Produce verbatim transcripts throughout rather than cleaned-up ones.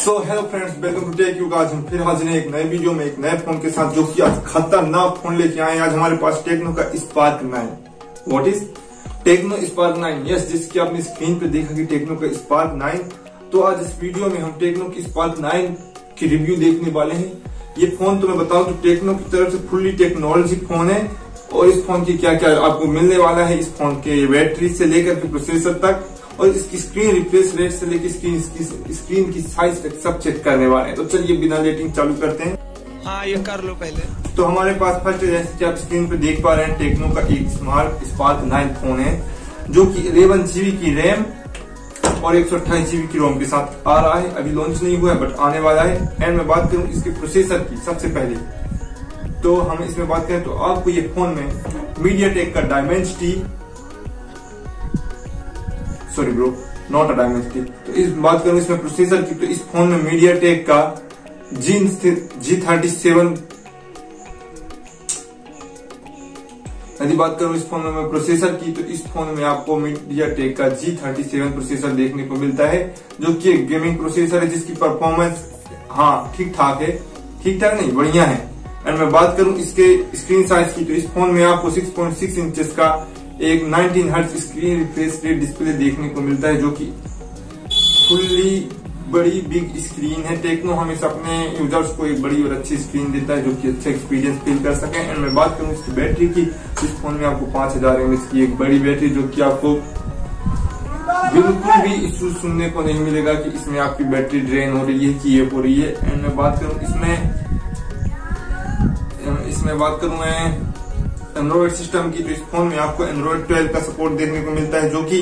So hello friends, welcome to tech you. आज हम फिर हाजिर हैं एक नए वीडियो में एक नए फोन के साथ, जो कि आज खतरनाक फोन लेके आए हैं। आज हमारे पास टेक्नो का Spark nine. What is Tecno Spark nine? Yes, जिसकी आपने स्क्रीन पे देखा कि टेक्नो का स्पार्क नाइन। तो आज इस वीडियो में हम टेक्नो की स्पार्क नाइन की रिव्यू देखने वाले हैं। ये फोन तो मैं बताऊं तो टेक्नो की तरफ से फुल्ली टेक्नोलॉजी फोन है, और इस फोन की क्या क्या आपको मिलने वाला है, इस फोन के बैटरी से लेकर के प्रोसेसर तक, और इसकी स्क्रीन रिफ्रेश रेट से लेकर स्क्रीन स्क्रीन की साइज तक सब चेक करने वाले हैं। तो चलिए बिना लेटिंग चालू करते हैं। हाँ, ये कर लो पहले। तो हमारे पास फर्स्ट जैसे कि आप स्क्रीन पे देख पा रहे हैं, टेक्नो का एक स्मार्ट स्पार्क नाइन फोन है, जो कि इलेवन जीबी की रैम और एक सौ अट्ठाईस जीबी की रोम के साथ आ रहा है। अभी लॉन्च नहीं हुआ है बट आने वाला है। एंड मैं बात करूं इसके प्रोसेसर की सबसे पहले, तो हम इसमें बात करें तो आपको ये फोन में मीडियाटेक का Dimensity sorry bro not a Dimensity तो इस बात करूं इसमें प्रोसेसर की, तो इस फोन में मीडियाटेक का जी जी थर्टी सेवन यदि बात करूं इस फोन में प्रोसेसर की, तो इस फोन में आपको मीडियाटेक का जी थर्टी सेवन प्रोसेसर देखने को मिलता है, जो कि एक गेमिंग प्रोसेसर है, जिसकी परफॉर्मेंस हाँ ठीक ठाक है, ठीक ठाक नहीं बढ़िया है। एंड मैं बात करूं इसके स्क्रीन साइज की, तो इस फोन में आपको सिक्स पॉइंट सिक्स इंचेस का एक nineteen hertz screen refresh rate display देखने को मिलता है, जो कि फुल्ली बड़ी बिग स्क्रीन है। टेक्नो हमेशा अपने यूजर्स को एक बड़ी और अच्छी स्क्रीन देता है, जो कि अच्छा एक्सपीरियंस फील कर सके। एंड मैं बात करूं इसकी बैटरी की, इस फोन में आपको पांच हजार एमएच की एक बड़ी बैटरी, जो कि आपको बिल्कुल भी इश्यू सुनने को नहीं मिलेगा कि इसमें आपकी बैटरी ड्रेन हो रही है कि ये हो रही है। एंड मैं बात करूं इसमें इसमें बात करूं मैं एंड्रॉइड सिस्टम की, तो इस फोन में आपको एंड्रॉइड ट्वेल्व का सपोर्ट देखने को मिलता है, जो कि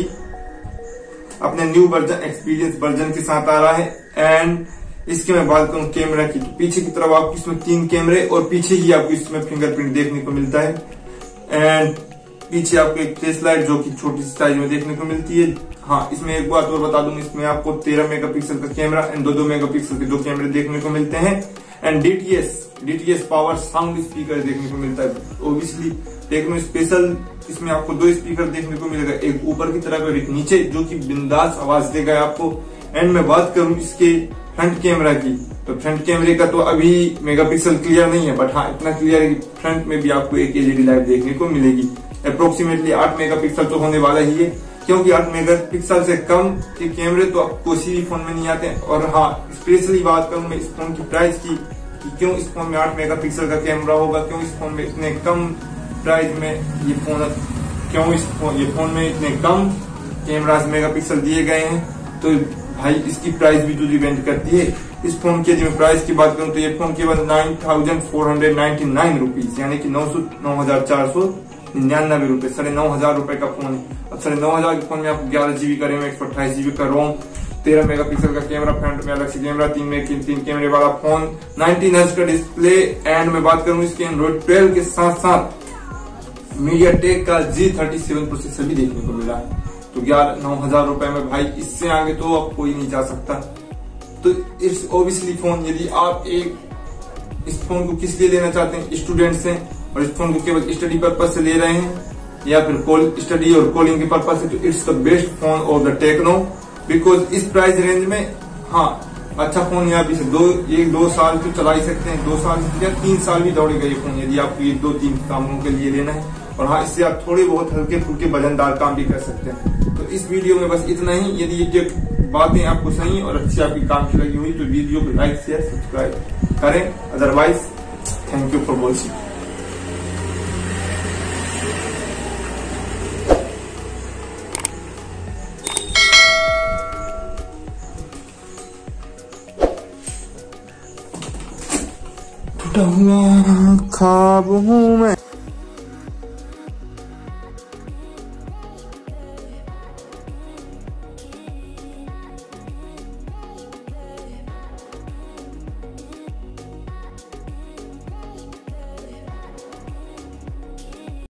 अपने न्यू वर्जन एक्सपीरियंस वर्जन के साथ आ रहा है। एंड इसके मैं बात करूं कैमरा की, तो पीछे की तरफ आपको इसमें तीन कैमरे और पीछे ही आपको इसमें फिंगरप्रिंट देखने को मिलता है। एंड पीछे आपको एक फेस लाइट, जो कि छोटी सी साइज में देखने को मिलती है। हाँ, इसमें एक बात और बता दूं, इसमें आपको तेरह मेगापिक्सल का कैमरा एंड दो दो मेगापिक्सल के दो कैमरे देखने को मिलते हैं। And DTS DTS power sound speaker देखने को मिलता है। ओब्वियसली टेक्नो स्पेशल इसमें आपको दो स्पीकर देखने को मिलेगा, एक ऊपर की तरफ और एक नीचे, जो कि बिंदास आवाज देगा आपको। एंड मैं बात करूं इसके फ्रंट कैमरा की, तो फ्रंट कैमरे का तो अभी मेगापिक्सल क्लियर नहीं है, बट हाँ इतना क्लियर है कि फ्रंट में भी आपको एक एलईडी लाइट देखने को मिलेगी। अप्रोक्सीमेटली आठ मेगापिक्सल तो होने वाला ही है, क्योंकि आठ मेगापिक्सल से कम के कैमरे तो आप किसी भी फोन में नहीं आते। और हाँ, स्पेशली बात करूं मैं इस फोन की प्राइस की, कि क्यों इस फोन में आठ मेगापिक्सल का कैमरा होगा, क्यों इस फोन में इतने कम प्राइस में ये फोन क्यों इस फोन ये फोन में इतने कम कैमरास मेगापिक्सल दिए गए हैं। तो भाई इसकी प्राइस भी तो डिपेंड करती है। इस फोन की यदि मैं प्राइस की बात करूं तो ये फोन केवल nine thousand four hundred ninety nine rupees यानी कि नौ सौ नौ हजार चार सौ निन्यानबे रुपए साढ़े नौ हजार रुपए का फोन है। अब साढ़े नौ हजार के फोन में आपको ग्यारह जीबी का रैम, एक सौ अट्ठाईस जीबी का रोम, तेरह मेगापिक्सल का कैमरा, फ्रंट में अलग से कैमरा, तीन में तीन, तीन कैमरे वाला फोन, नाइनटीन हर्ट्ज का डिस्प्ले। एंड मैं बात करूं इसके एंड्रॉइड ट्वेल्व के साथ साथ मीडियाटेक का जी थर्टी सेवन प्रोसेसर भी देखने को मिला है। तो ग्यारह नौ हजार रुपए में भाई इससे आगे तो अब कोई नहीं जा सकता। तो इट्स ओब्वियसली फोन, यदि आप एक इस फोन को किस लिए लेना चाहते हैं, स्टूडेंट्स हैं और इस फोन को केवल स्टडी पर्पज से ले रहे हैं, या फिर कॉल स्टडी और कॉलिंग के पर्पज से, तो it's the best phone of the Tecno. Because इस प्राइस रेंज में हाँ अच्छा फोन है, आप इसे दो एक दो साल तो चला ही सकते हैं, दो साल या तीन साल भी दौड़ेगा ये फोन, यदि आपको ये दो तीन कामों के लिए लेना है। और हाँ, इससे आप थोड़े बहुत हल्के फुल्के वजनदार काम भी कर सकते हैं। तो इस वीडियो में बस इतना ही। यदि ये बातें आपको सही और अच्छी आपकी काम की लगी हुई तो वीडियो को लाइक शेयर सब्सक्राइब करें। Otherwise thank you for watching. टूटा हुआ ख्वाब हूँ मैं।